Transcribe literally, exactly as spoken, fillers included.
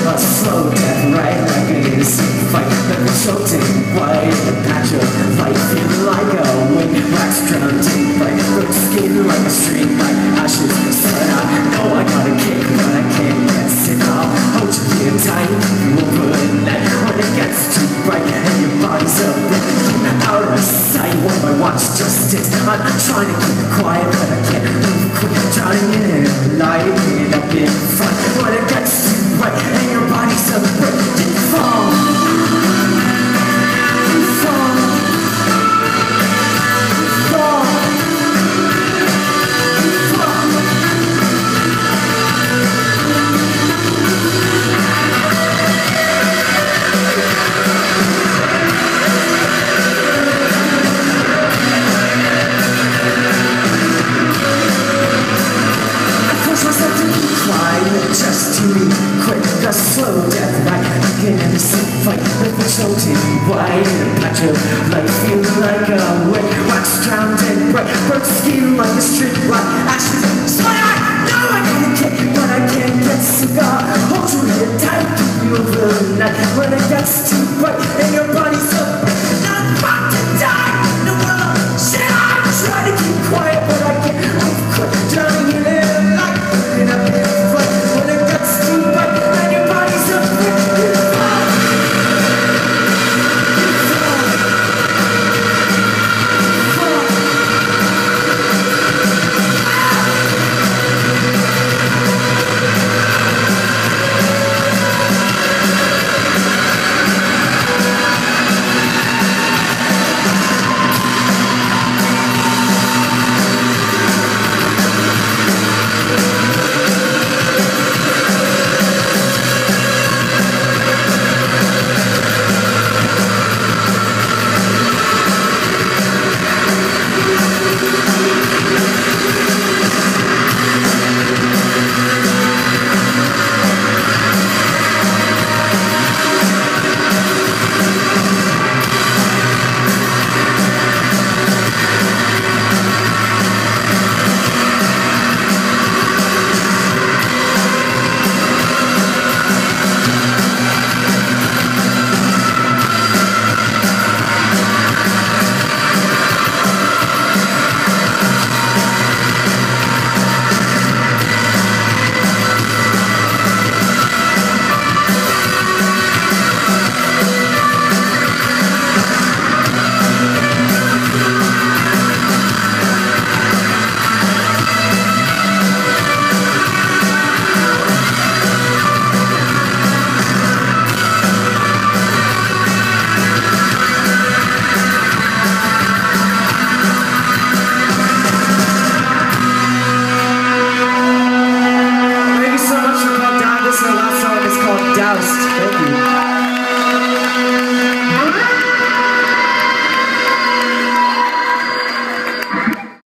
a slow death, right? Like an innocent fight, like a choked in white, a patch of light, feeling like a wind, wax drowned in bright, broke skin like a stream, like ashes, sun. I know I got a kick, but I can't get sick. I'll hold you here tight, overnight, when it gets too bright, and your body's up, out of sight, when my watch just ticks. I'm trying to keep it quiet, but I can't move quick, drowning in it, lighting it up in front, when it gets too bright, and your body's up, you fall, you fall, you fall, you fall. Just to be quick, a slow death, like like an innocent fight, with the choked in white, and a patch of light, feeling like a wind, wax drowned in bright, burnt skin like a street, like ashes,